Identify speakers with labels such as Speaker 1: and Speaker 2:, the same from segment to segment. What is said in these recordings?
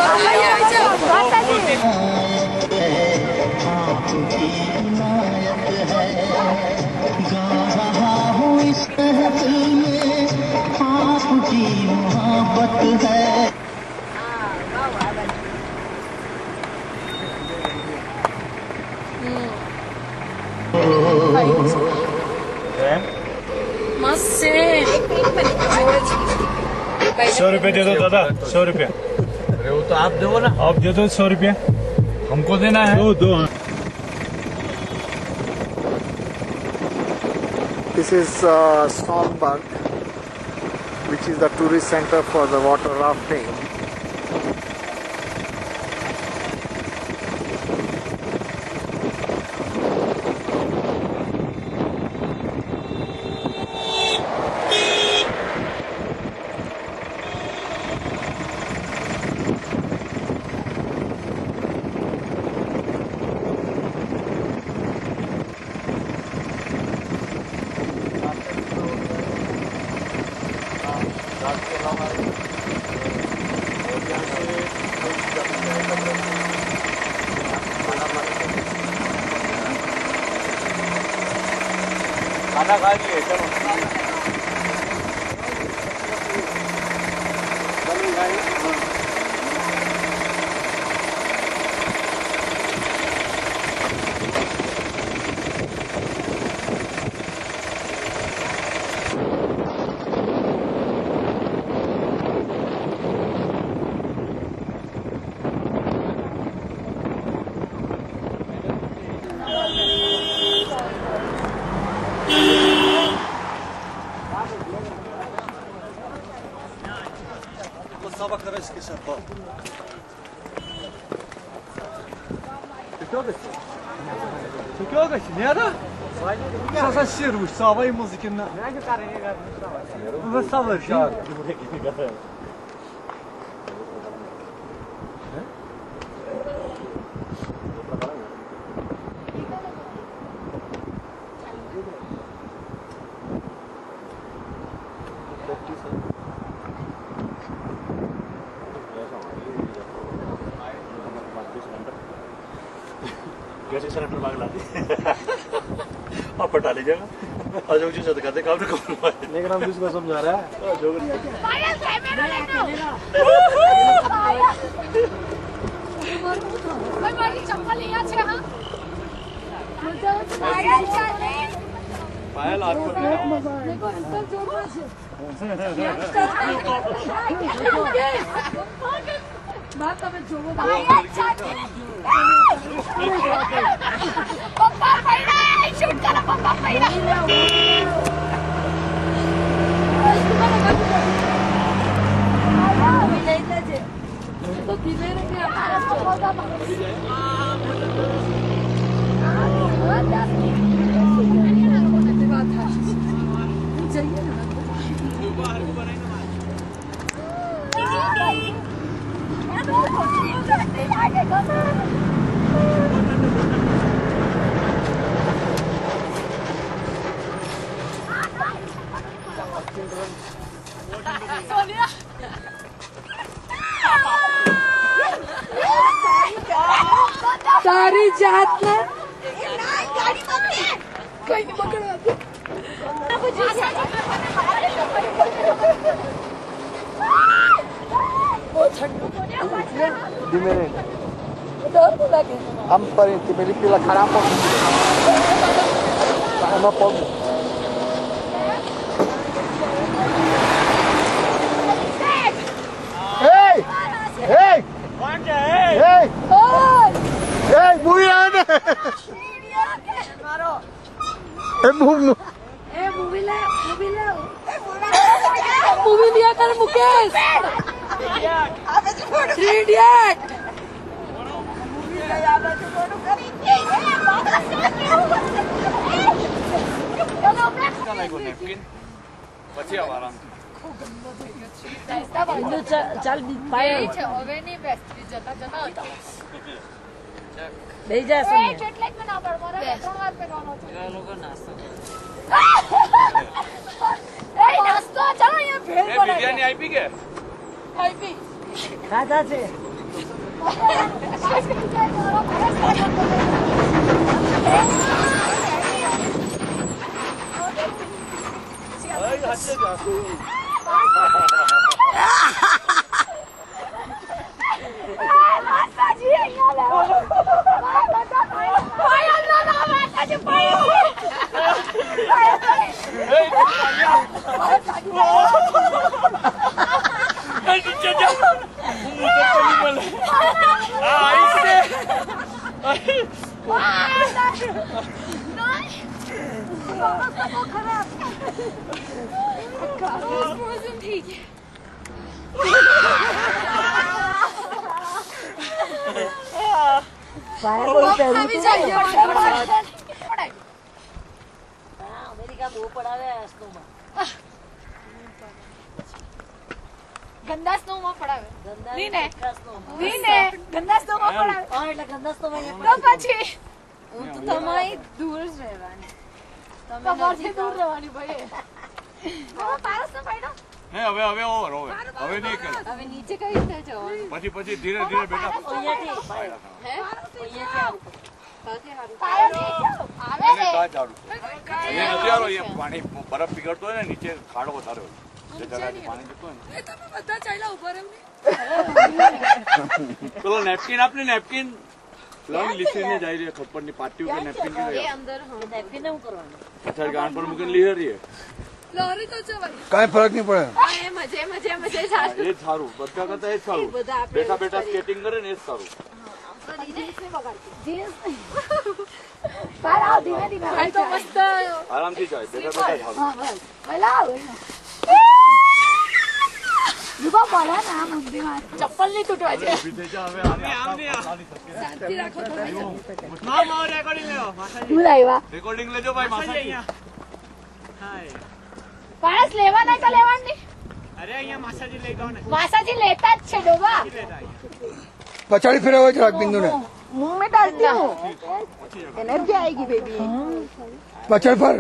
Speaker 1: ₹100 दे दो दादा, ₹100।
Speaker 2: अरे वो तो आप दो ना,
Speaker 1: आप दे दो ₹100,
Speaker 2: हमको देना है।
Speaker 1: दो।
Speaker 3: This is Solberg, which is the tourist center for the water rafting.
Speaker 2: खाना खा लिए, चलो।
Speaker 4: Sabah karışık şapka. Çekiyor kaç? Ne ara? Sasa şirmiş, sabah müzikinde. Ne kadar iyi gelmiş. Bu sabah şarkı.
Speaker 1: कैसे सिलेंडर मांग लाती आप पटा लीजिएगा अशोक जी सद करते काम
Speaker 4: लेकिन हम जिसको समझा रहा है पायल आपको
Speaker 5: बात हमें जो पप्पा पड़ा है शूट करो पप्पा पड़ा तो किले रे के हमारा पौधा सारी जात ना गाड़ी कहीं नहीं पकड़ा
Speaker 3: हम पर इंtimeli pela caramba. Caramba, pobre. Hey! Hey! Hey! Hey, Buiana!
Speaker 5: Movie लिया कर मुकेश 3 इडियट चल भेजा नाश्ता चलो ये भेड़ बिरयानी आईपी के आईपी राजा से ગંદા સ્નો માં પડાવે નીને ગંદા સ્નો માં પડાવે એટલે ગંદા સ્નો માં તો પછી હું તો તમારી દૂર જ રહેવાની તમારથી દૂર રહેવાની ભાઈ હવે પારસ નો પાડો
Speaker 2: હે હવે ઓવર હવે નહીં કરે
Speaker 5: હવે નીચે કઈ રીતે જવાનું
Speaker 2: પછી ધીરે ધીરે બેટા
Speaker 5: હે
Speaker 2: આવે રે એ નથી આરો એ પાણી બરફ પીગળતો હોય ને નીચે ખાડો વધારે હોય જે જગ્યાએ પાણી જતું હોય ને
Speaker 5: તમે બધા ચાલ્યા ઉભા રહો
Speaker 2: ચલો નેપકિન આપને નેપકિન લોન લીસીને જાય રે ખપરની પાટીઓ કે નેપકિન કે
Speaker 5: એ અંદર હા નેપકિન શું કરવાનું
Speaker 2: અત્યારે ગાન પર મૂકીને લઈ રહી
Speaker 5: લોરી તો જવાય
Speaker 3: કાંઈ ફરક નહીં પડે
Speaker 5: એ મજે સારું
Speaker 2: એ જ સારું બધા કરતા એ જ સારું બેઠા બેઠા સ્કેટિંગ કરે ને એ જ સારું
Speaker 5: તો મસ્ત
Speaker 2: આરામથી જાય બેઠા બેઠા સારું
Speaker 5: ચપ્પલ નહીં તૂટવા છે
Speaker 2: રેકોર્ડિંગ લેજો ભાઈ માસાજી
Speaker 5: પારસ લેવાના તો લેવાની
Speaker 4: અરે અહીંયા માસાજી લઈ ગયો ને
Speaker 5: માસાજી લેતા જ છે ડોબા
Speaker 3: પછાડી ફેરવો જરાક બિંદુને
Speaker 5: मुंह में डालती हूँ एनर्जी आएगी बेबी
Speaker 3: પછાડ ફર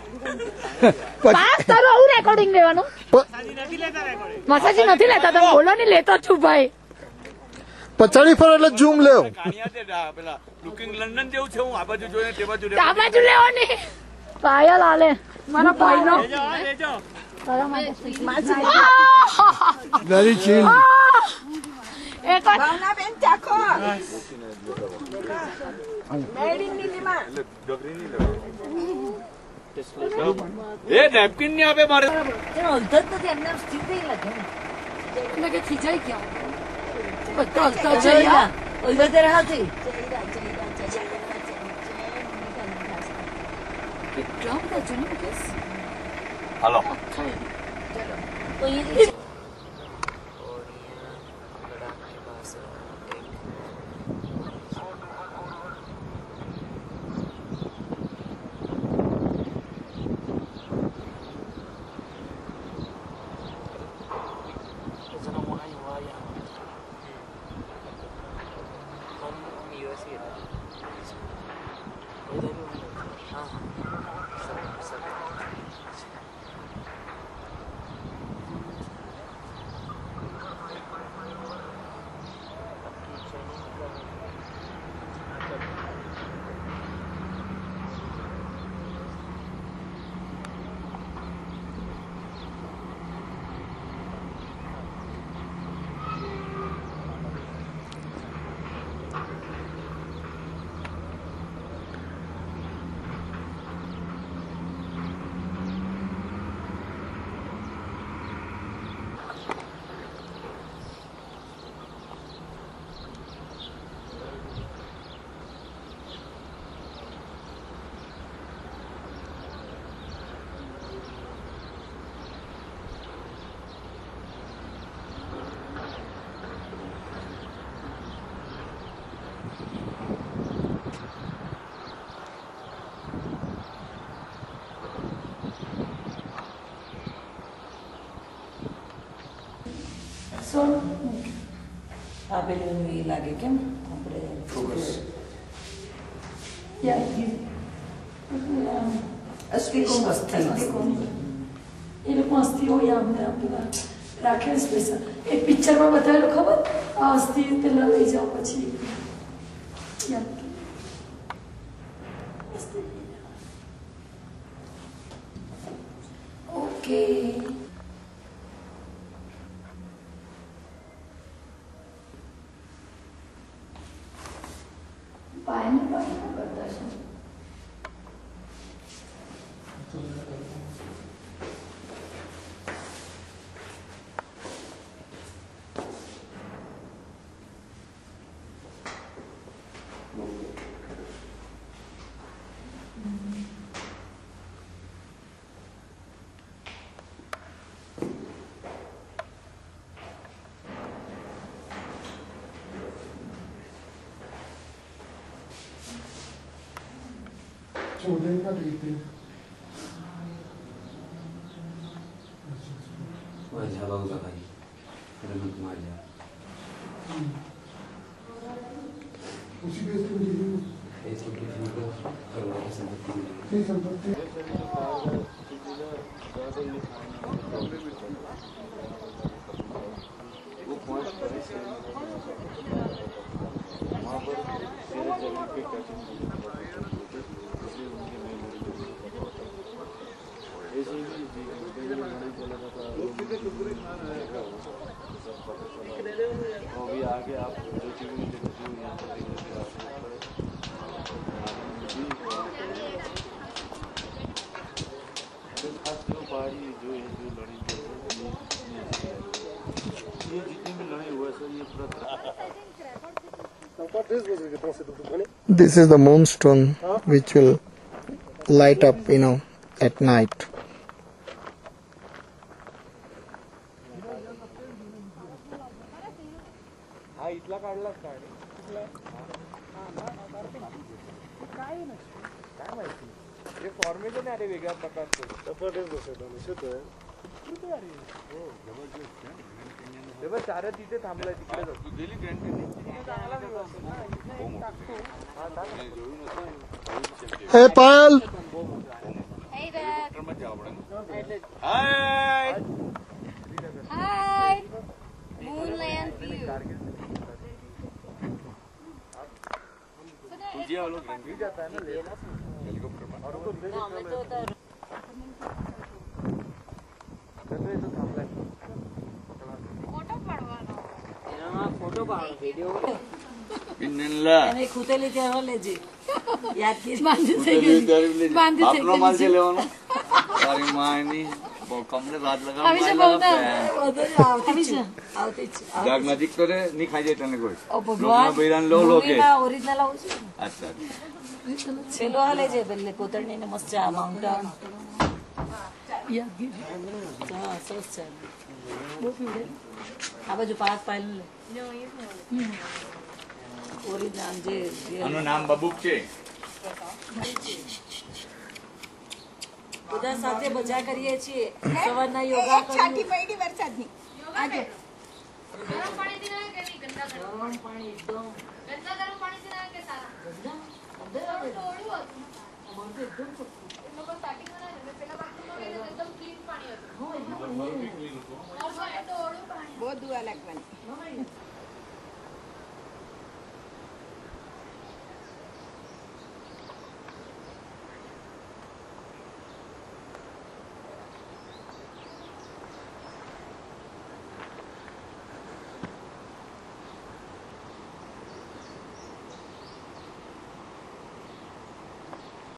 Speaker 5: पास करो હું રેકોર્ડિંગ લેવાનું મસાજી નથી લેતા તમે બોલો ને લેતો છું ભાઈ
Speaker 3: પછાડી ફર એટલે ઝૂમ લેવ
Speaker 2: કાણિયા તે પેલા લુકિંગ લંડન જેવું છે હું આ બાજુ જોઈને તે બાજુ
Speaker 5: આ બાજુ લેવાની પાયલ આલે મારા ભાઈ નો
Speaker 3: વેરી ચીલ
Speaker 5: એક ભાવનાબેન ચાખો મેડ ઇન નીલીમાં
Speaker 2: ડગરી નહીં લેવા એ નેપકિન નહીં આપે મારે
Speaker 5: હલતા જ નથી એમને સ્થિર નહીં લાગે એટલે કે ખીચાઈ ગયા બધા હલતા છે યાર ઉલ્લર તે રહ્યા છે કેટલા બધા જૂનું કેસ
Speaker 2: હાલો
Speaker 5: તો એ
Speaker 6: આ પેલું એ લાગે કેમ આપણે અસ્થિ એ લોકો અસ્થિ હોય આપણે આપણા
Speaker 7: રાખે સ્પેશિયલ એક પિક્ચરમાં બતાવેલું ખબર આ અસ્થિ પેલા લઈ જાઓ પછી યાદ ઓકે પાણી પાણી કરતા છે
Speaker 3: This is the moonstone which will light up, at night. Hey, Pal!
Speaker 5: Hey there.
Speaker 2: Hi!
Speaker 5: Hi. Moonland view.
Speaker 2: तुझे वालों ग्रैंड जाता है ना हेलीकॉप्टर में
Speaker 6: ना मैं तो उधर
Speaker 5: ફોટો પાડવાનો
Speaker 6: એનામાં ફોટો પાડો વિડિયો
Speaker 2: पिन्नला
Speaker 6: અને ખૂતેલી ત્યાં લેજે યાદગીરી
Speaker 2: આપનો માલ છે લેવાનો તારી માની બહુ કમને રાત લગાવ
Speaker 6: આવતી છે
Speaker 2: જાગ નજીક તો રે ની ખાઈ જાય તને કોઈ
Speaker 6: ઓ ભગવાન
Speaker 2: બૈરાન લો લો કે
Speaker 6: ઓરિજિનલ આવું છે
Speaker 2: અચ્છા
Speaker 6: છેલ્લો હાલે છે પેલે કોતરણીને મસ્ત છે આ માઉન્ટેન યાદગીરી હા સરસ છે બહુ પીડે આ બાજુ પાક પાયલ લે ઓરિજિનલ જે
Speaker 2: આનું નામ બબુક છે
Speaker 6: બધા સાથે મજા કરીએ છીએ સવારના યોગા
Speaker 8: છાતી પડી વરસાદની
Speaker 5: આજે ગરમ પાણીથી ના કે નહીં ગંદા
Speaker 6: ગરમ પાણી એકદમ
Speaker 5: ગંદા ગરમ પાણીથી ના કે સારા ટોળું હતું
Speaker 6: અમારું એકદમ
Speaker 5: એ લોકો સ્ટાર્ટિંગમાં ના ને પેલા બાથરૂમમાં ગયેલા એકદમ ક્લીન પાણી હતું
Speaker 6: હા
Speaker 5: ટોળું પાણી
Speaker 8: બહુ દુઆ લાગવાની